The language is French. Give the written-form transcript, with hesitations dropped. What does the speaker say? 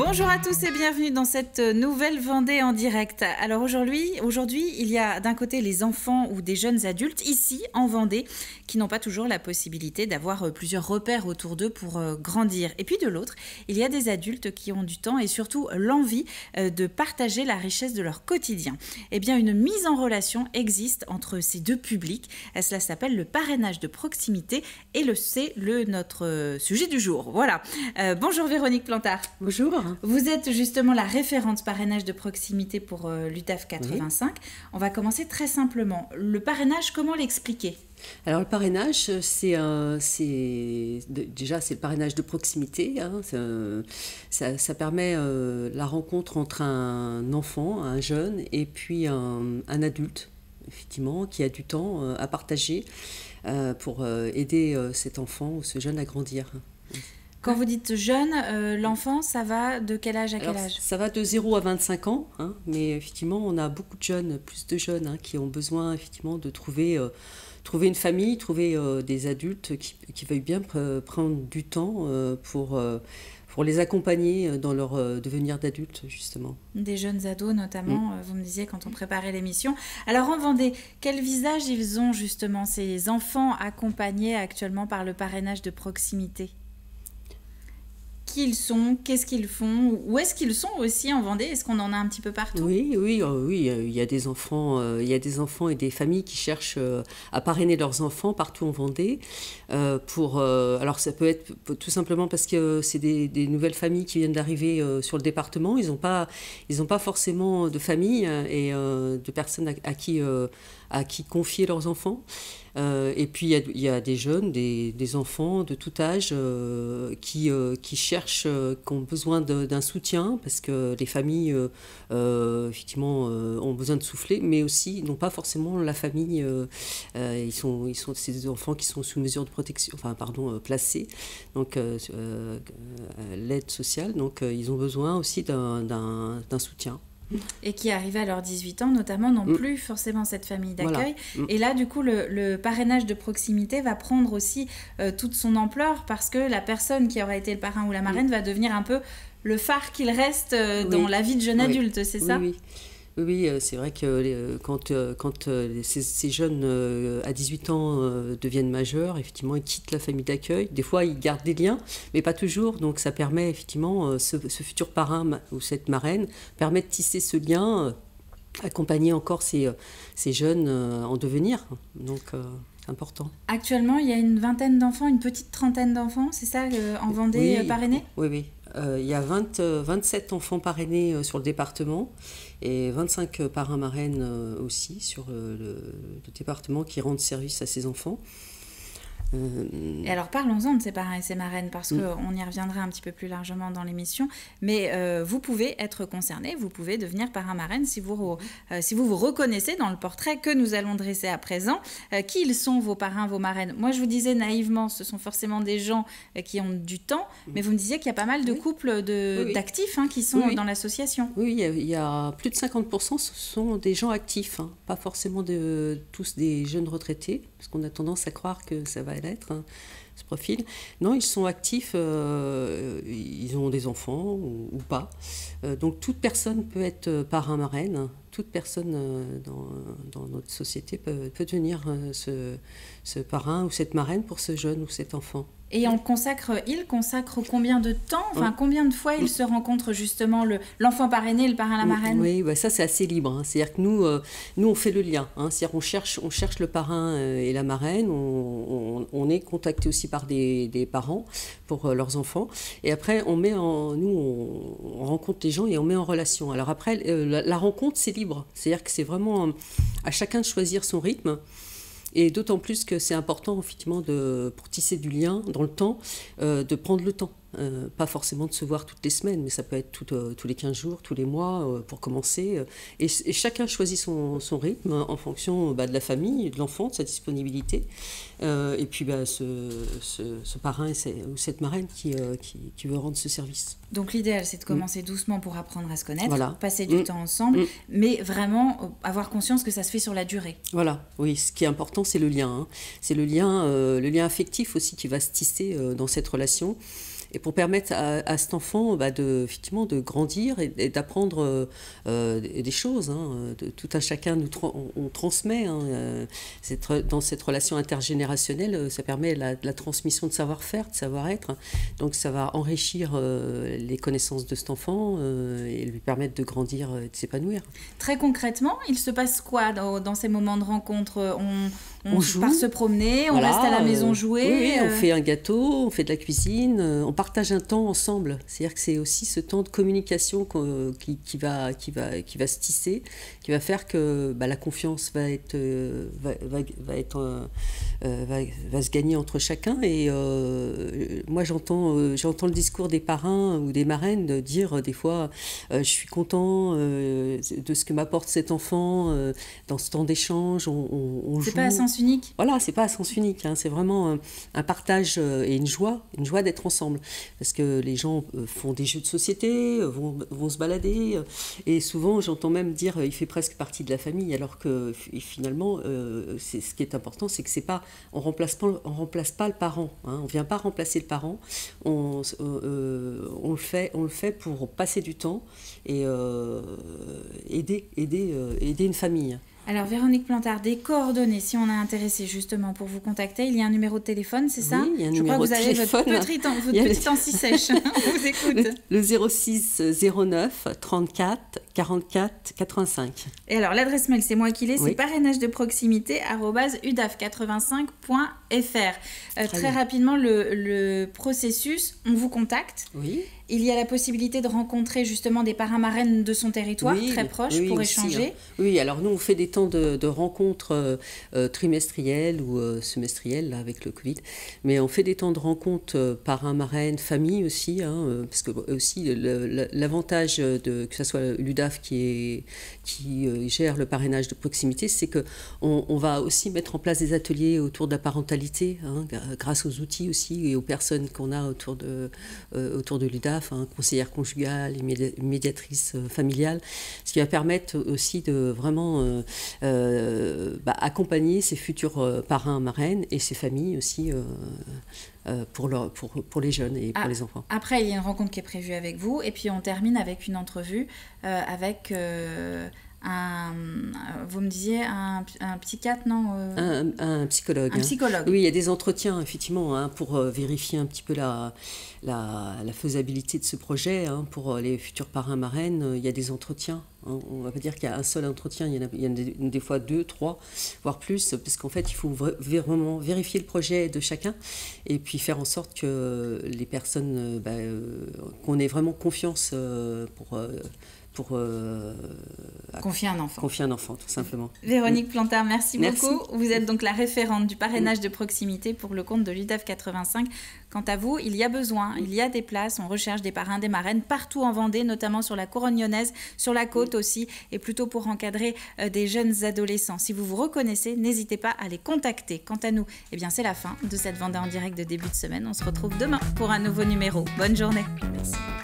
Bonjour à tous et bienvenue dans cette nouvelle Vendée en direct. Alors aujourd'hui, il y a d'un côté les enfants ou des jeunes adultes ici en Vendée qui n'ont pas toujours la possibilité d'avoir plusieurs repères autour d'eux pour grandir. Et puis de l'autre, il y a des adultes qui ont du temps et surtout l'envie de partager la richesse de leur quotidien. Eh bien, une mise en relation existe entre ces deux publics. Cela s'appelle le parrainage de proximité et c'est notre sujet du jour. Voilà. Bonjour Véronique Plantard. Bonjour. Vous êtes justement la référente parrainage de proximité pour l'UTAF 85. Oui. On va commencer très simplement. Le parrainage, comment l'expliquer ? Alors le parrainage, déjà c'est le parrainage de proximité. Hein, ça permet la rencontre entre un enfant, un jeune, et puis un adulte, effectivement, qui a du temps à partager pour aider cet enfant ou ce jeune à grandir. Quand vous dites jeune, l'enfant, ça va de quel âge à quel âge ? Ça va de 0 à 25 ans, hein, mais effectivement, on a beaucoup de jeunes, plus de jeunes, hein, qui ont besoin effectivement de trouver une famille, trouver des adultes qui veuillent bien prendre du temps pour les accompagner dans leur devenir d'adultes, justement. Des jeunes ados, notamment, vous me disiez quand on préparait l'émission. Alors, en Vendée, quel visage ils ont, justement, ces enfants accompagnés actuellement par le parrainage de proximité ? Qui ils sont, qu'est-ce qu'ils font, où est-ce qu'ils sont aussi en Vendée? Est-ce qu'on en a un petit peu partout? Oui, il y a des enfants, et des familles qui cherchent à parrainer leurs enfants partout en Vendée. Alors ça peut être tout simplement parce que c'est des nouvelles familles qui viennent d'arriver sur le département. Ils n'ont pas forcément de famille et de personnes à qui confier leurs enfants. Et puis il y a des jeunes, des enfants de tout âge qui cherchent, qui ont besoin d'un soutien parce que les familles effectivement ont besoin de souffler, mais aussi n'ont pas forcément la famille. C'est des enfants qui sont sous mesure de protection, placés, donc l'aide sociale, donc ils ont besoin aussi d'un soutien. Et qui arrivés à leurs 18 ans, notamment, n'ont plus forcément cette famille d'accueil. Voilà. Et là, du coup, le parrainage de proximité va prendre aussi toute son ampleur parce que la personne qui aura été le parrain ou la marraine va devenir un peu le phare qu'il reste dans la vie de jeune adulte, c'est ça ? Oui, c'est vrai que quand ces jeunes à 18 ans deviennent majeurs, effectivement, ils quittent la famille d'accueil. Des fois, ils gardent des liens, mais pas toujours. Donc, ça permet effectivement, ce futur parrain ou cette marraine permet de tisser ce lien, accompagner encore ces jeunes en devenir. Donc, c'est important. Actuellement, il y a une vingtaine d'enfants, une petite trentaine d'enfants, c'est ça, en Vendée, parrainés ? Oui. Il y a 27 enfants parrainés sur le département et 25 parrains marraines aussi sur le département qui rendent service à ces enfants. Et alors parlons-en de ces parrains et ces marraines parce qu'on y reviendra un petit peu plus largement dans l'émission, mais vous pouvez être concerné, vous pouvez devenir parrain-marraine si vous vous reconnaissez dans le portrait que nous allons dresser à présent. Qui ils sont vos parrains, vos marraines ? Moi je vous disais naïvement, ce sont forcément des gens qui ont du temps, mais vous me disiez qu'il y a pas mal de couples d'actifs qui sont dans l'association. Oui, il y a plus de 50%, ce sont des gens actifs, pas forcément tous des jeunes retraités, parce qu'on a tendance à croire que ça va l'être, ce profil. Non, ils sont actifs, ils ont des enfants ou pas. Donc toute personne peut être parrain marraine, toute personne dans notre société peut devenir ce parrain ou cette marraine pour ce jeune ou cet enfant. Et il consacre combien de temps, combien de fois ils se rencontrent justement, l'enfant parrainé et le parrain, la marraine ? Oui, ça c'est assez libre. C'est-à-dire que nous on fait le lien. C'est-à-dire on cherche le parrain et la marraine. On est contacté aussi par des parents pour leurs enfants. Et après on rencontre les gens et on met en relation. Alors après la rencontre c'est libre. C'est-à-dire que c'est vraiment à chacun de choisir son rythme. Et d'autant plus que c'est important, effectivement, pour tisser du lien dans le temps, de prendre le temps. Pas forcément de se voir toutes les semaines, mais ça peut être tous les 15 jours, tous les mois, pour commencer. Et chacun choisit son rythme en fonction de la famille, de l'enfant, de sa disponibilité. Et puis ce parrain ou cette marraine qui veut rendre ce service. Donc l'idéal, c'est de commencer doucement pour apprendre à se connaître, passer du temps ensemble, mais vraiment avoir conscience que ça se fait sur la durée. Voilà, oui, ce qui est important, c'est le lien. C'est le lien affectif aussi qui va se tisser dans cette relation. et pour permettre à cet enfant effectivement de grandir et d'apprendre des choses. Tout un chacun, on transmet. Dans cette relation intergénérationnelle, ça permet la transmission de savoir-faire, de savoir-être. Donc ça va enrichir les connaissances de cet enfant et lui permettre de grandir et de s'épanouir. Très concrètement, il se passe quoi dans ces moments de rencontre? On part se promener, on reste à la maison jouer. Oui, on fait un gâteau, on fait de la cuisine, on partage un temps ensemble. C'est-à-dire que c'est aussi ce temps de communication qui va se tisser, qui va faire que la confiance va se gagner entre chacun. Et moi, j'entends le discours des parrains ou des marraines de dire des fois je suis content de ce que m'apporte cet enfant dans ce temps d'échange. On joue. C'est pas à sens unique. Voilà, c'est pas à sens unique. C'est vraiment un partage et une joie d'être ensemble. Parce que les gens font des jeux de société, vont se balader. Et souvent, j'entends même dire il fait presque partie de la famille. Alors que finalement, ce qui est important, c'est que on remplace pas le parent. On vient pas remplacer le parent. On le fait pour passer du temps et aider une famille. Alors Véronique Plantard, des coordonnées, si on est intéressé justement pour vous contacter, il y a un numéro de téléphone, c'est ça? Oui, il y a un numéro de téléphone. Je crois que vous avez votre petit anti-sèche, on vous écoute. Le 06 09 34 44 85. Et alors l'adresse mail, c'est moi qui l'ai, c'est parrainage de proximité @udaf85.fr. Très rapidement, le processus, on vous contacte. Oui. Il y a la possibilité de rencontrer justement des parrains marraines de son territoire, très proches, pour aussi, échanger. Oui, alors nous, on fait des temps de rencontres trimestrielles ou semestrielles, là, avec le Covid. Mais on fait des temps de rencontres parrains, marraines, famille aussi, parce que aussi l'avantage que ce soit l'UDAF qui gère le parrainage de proximité, c'est qu'on va aussi mettre en place des ateliers autour de la parentalité, grâce aux outils aussi et aux personnes qu'on a autour de l'UDAF. Conseillère conjugale, médiatrice familiale, ce qui va permettre aussi de vraiment accompagner ces futurs parrains, marraines et ces familles aussi pour les jeunes et pour les enfants. Après, il y a une rencontre qui est prévue avec vous et puis on termine avec une entrevue avec... vous me disiez un psychiatre, non un psychologue. Un psychologue. Oui, il y a des entretiens, effectivement, pour vérifier un petit peu la faisabilité de ce projet. Pour les futurs parrains, marraines, il y a des entretiens. On ne va pas dire qu'il y a un seul entretien, il y en a des fois 2, 3, voire plus, parce qu'en fait, il faut vraiment vérifier le projet de chacun et puis faire en sorte que les personnes, qu'on ait vraiment confiance pour confier un enfant. Confier un enfant, tout simplement. Véronique Plantard, merci beaucoup. Vous êtes donc la référente du parrainage de proximité pour le compte de l'UDAF 85. Quant à vous, il y a besoin, il y a des places, on recherche des parrains, des marraines partout en Vendée, notamment sur la couronne lyonnaise, sur la côte aussi, et plutôt pour encadrer des jeunes adolescents. Si vous vous reconnaissez, n'hésitez pas à les contacter. Quant à nous, c'est la fin de cette Vendée en direct de début de semaine. On se retrouve demain pour un nouveau numéro. Bonne journée. Merci.